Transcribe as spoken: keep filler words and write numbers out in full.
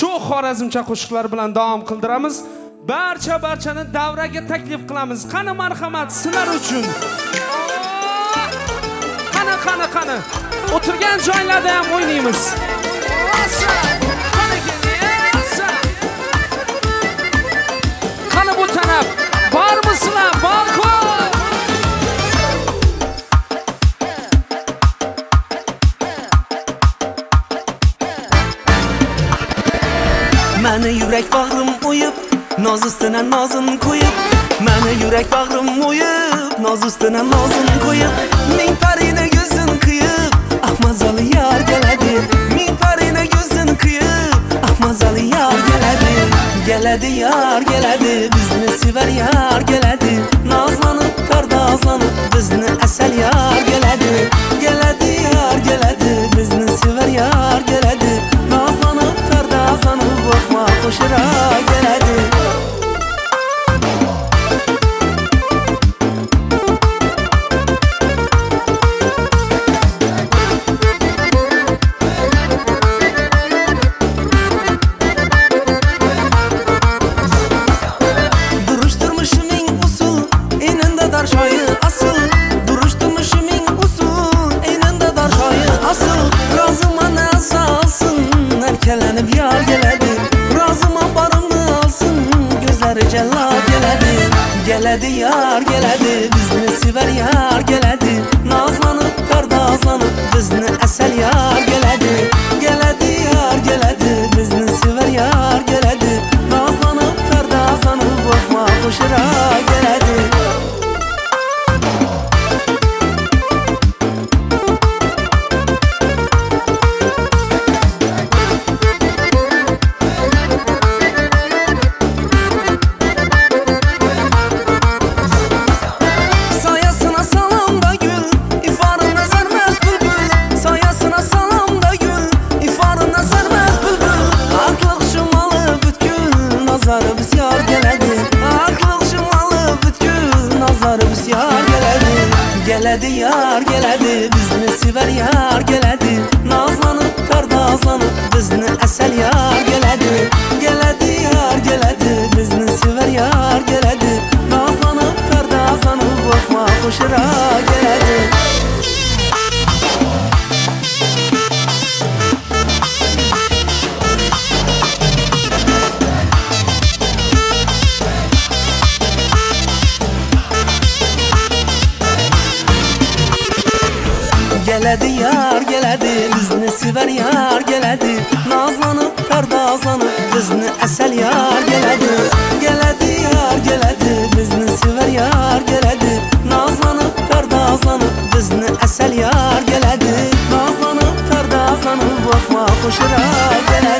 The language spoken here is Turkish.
shu xorazmcha qo'shiqlar bilan davom qildiramiz. Barcha barchani davraga taklif qilamiz. Qani marhamat sizlar uchun. Qani qani qani. O'tirgan joylarda ham o'ynaymiz. Qani bu taraf. Bormisizlar? Balkon. Mani yurak bag'rim o'yib, noz ustidan nozin qo'yib. Mani yurak bag'rim o'yib, noz ustidan nozin qo'yib. Ming parina yuzin qiyib, ahmazali yar keladi. Ming parina yuzin qiyib, ahmazali yar keladi. Keladi yar keladi, bizni sevar yar keladi. Nozlanib, pardozlanib, bizni asal yar keladi. Keladi yar keladi, bizni sevar yar keladi. Nozlanib, pardozlanib, vaqma qo'shira keladi. Kelenip yar geledi, razıma barımı alsın, gözleri cellal geledi. Geledi yar geledi, bizni sever yar geledi. Nazlanıp pardazlanıp, bizni esel yar geledi. Geledi yar geledi, bizni sever yar geledi. Nazlanıp pardazlanıp, bakma koşura geledi. Nazarımız yar geledi, akıl şımalı bütkün nazarımız yar geledi. Geledi yar geledi, bizni sever yar geledi. Nazlanıp pardazlanıp, bizni esel yar geledi. Geledi yar geledi, bizni sever yar geledi. Nazlanıp pardazlanıp, bakma koşura geledi. Geledi yar geledi, bizni sever yar geledi. Nazlanıp pardazlanıp, bizni esel yar geledi. Geledi yar geledi, bizni sever yar geledi. Nazlanıp pardazlanıp, bizni esel yar geledi. Nazlanıp pardazlanıp, bakma koşura geledi.